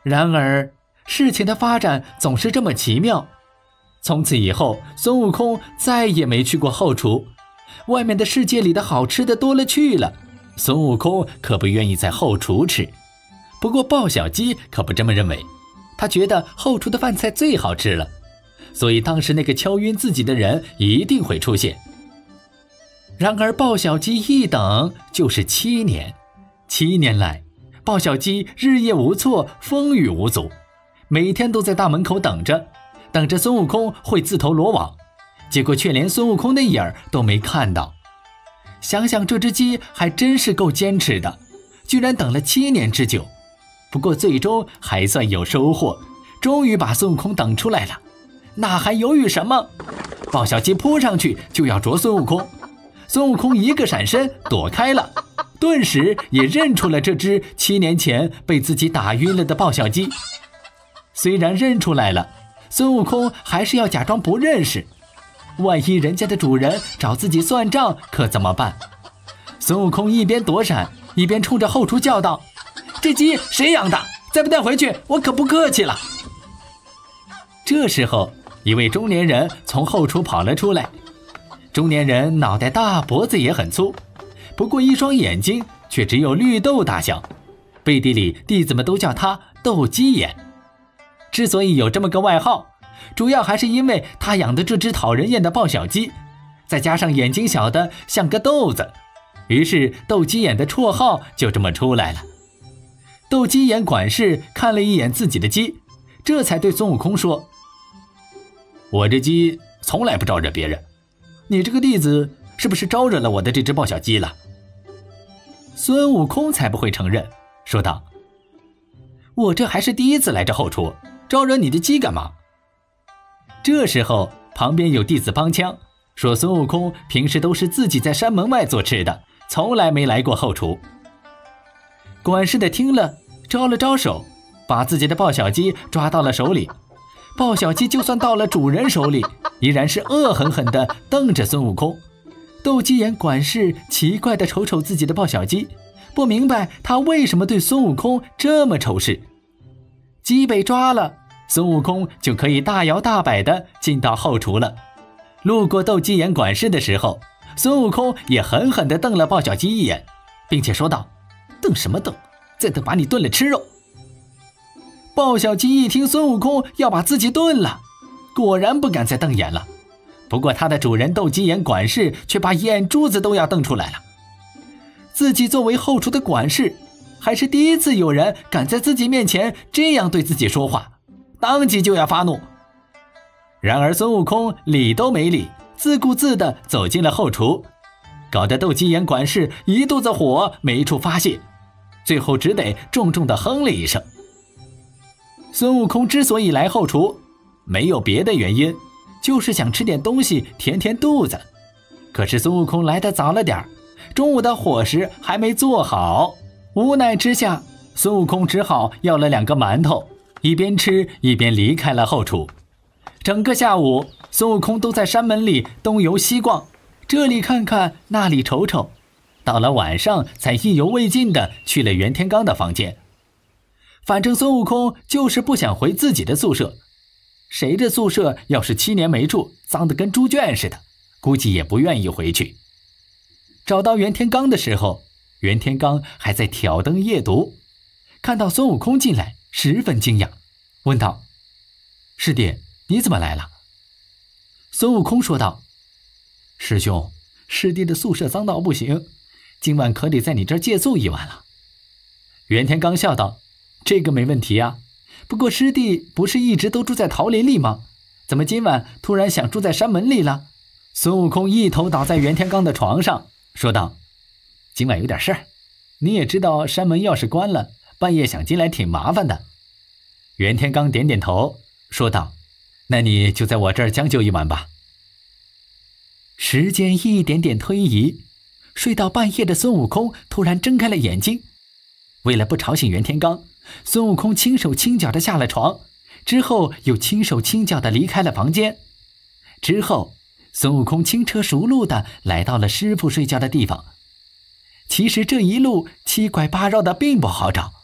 然而，事情的发展总是这么奇妙。从此以后，孙悟空再也没去过后厨。外面的世界里的好吃的多了去了，孙悟空可不愿意在后厨吃。不过鲍小鸡可不这么认为，他觉得后厨的饭菜最好吃了，所以当时那个敲晕自己的人一定会出现。然而鲍小鸡一等就是7年，7年来，鲍小鸡日夜无错，风雨无阻，每天都在大门口等着孙悟空会自投罗网，结果却连孙悟空的影儿都没看到。想想这只鸡还真是够坚持的，居然等了7年之久。不过最终还算有收获，终于把孙悟空等出来了。那还犹豫什么？鲍小鸡扑上去就要啄孙悟空，孙悟空一个闪身躲开了，顿时也认出了这只7年前被自己打晕了的鲍小鸡。虽然认出来了，孙悟空还是要假装不认识，万一人家的主人找自己算账可怎么办？孙悟空一边躲闪，一边冲着后厨叫道：“这鸡谁养的？再不带回去，我可不客气了。”这时候，一位中年人从后厨跑了出来。中年人脑袋大，脖子也很粗，不过一双眼睛却只有绿豆大小，背地里弟子们都叫他斗鸡眼。之所以有这么个外号，主要还是因为他养的这只讨人厌的鲍小鸡，再加上眼睛小的像个豆子，于是斗鸡眼的绰号就这么出来了。斗鸡眼管事看了一眼自己的鸡，这才对孙悟空说：“我这鸡从来不招惹别人，你这个弟子是不是招惹了我的这只鲍小鸡了？”孙悟空才不会承认，说道：“我这还是第一次来这后厨，招惹你的鸡干嘛？”这时候旁边有弟子帮腔，说孙悟空平时都是自己在山门外做吃的，从来没来过后厨。管事的听了，招了招手，把自己的鲍小鸡抓到了手里。鲍小鸡就算到了主人手里，依然是恶狠狠地瞪着孙悟空。斗鸡眼管事奇怪地瞅瞅自己的鲍小鸡，不明白他为什么对孙悟空这么仇视。鸡被抓了，孙悟空就可以大摇大摆地进到后厨了。路过斗鸡眼管事的时候，孙悟空也狠狠地瞪了鲍小鸡一眼，并且说道：“瞪什么瞪，再等把你炖了吃肉。”鲍小鸡一听孙悟空要把自己炖了，果然不敢再瞪眼了。不过他的主人斗鸡眼管事却把眼珠子都要瞪出来了。自己作为后厨的管事，还是第一次有人敢在自己面前这样对自己说话，当即就要发怒。然而孙悟空理都没理，自顾自地走进了后厨，搞得斗鸡眼管事一肚子火没处发泄，最后只得重重地哼了一声。孙悟空之所以来后厨，没有别的原因，就是想吃点东西填填肚子。可是孙悟空来得早了点，中午的伙食还没做好，无奈之下，孙悟空只好要了2个馒头，一边吃一边离开了后厨。整个下午，孙悟空都在山门里东游西逛，这里看看，那里瞅瞅，到了晚上才意犹未尽地去了袁天罡的房间。反正孙悟空就是不想回自己的宿舍，谁的宿舍要是7年没住，脏得跟猪圈似的，估计也不愿意回去。找到袁天罡的时候，袁天罡还在挑灯夜读，看到孙悟空进来，十分惊讶，问道：“师弟，你怎么来了？”孙悟空说道：“师兄，师弟的宿舍脏到不行，今晚可得在你这儿借宿一晚了。”袁天罡笑道：“这个没问题啊，不过师弟不是一直都住在桃林里吗？怎么今晚突然想住在山门里了？”孙悟空一头倒在袁天罡的床上，说道：“今晚有点事儿，你也知道山门钥匙关了，半夜想进来挺麻烦的。”袁天罡点点头，说道：“那你就在我这儿将就一晚吧。”时间一点点推移，睡到半夜的孙悟空突然睁开了眼睛。为了不吵醒袁天罡，孙悟空轻手轻脚地下了床，之后又轻手轻脚地离开了房间。之后孙悟空轻车熟路地来到了师傅睡觉的地方。其实这一路七拐八绕的并不好找，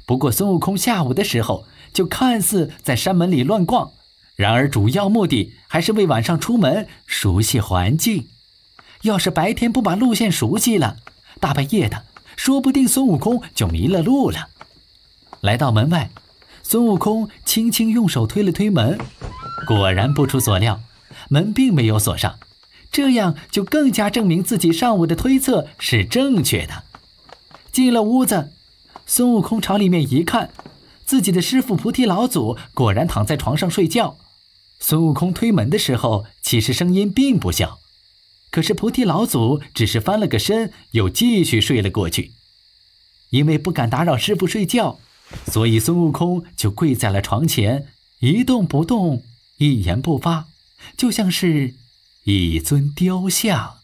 不过孙悟空下午的时候就看似在山门里乱逛，然而主要目的还是为晚上出门熟悉环境。要是白天不把路线熟悉了，大半夜的，说不定孙悟空就迷了路了。来到门外，孙悟空轻轻用手推了推门，果然不出所料，门并没有锁上，这样就更加证明自己上午的推测是正确的。进了屋子，孙悟空朝里面一看，自己的师傅菩提老祖果然躺在床上睡觉。孙悟空推门的时候，其实声音并不小，可是菩提老祖只是翻了个身，又继续睡了过去。因为不敢打扰师傅睡觉，所以孙悟空就跪在了床前，一动不动，一言不发，就像是一尊雕像。